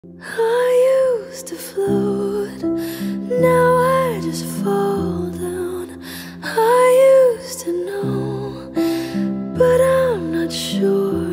I used to float, now I just fall down. I used to know, but I'm not sure.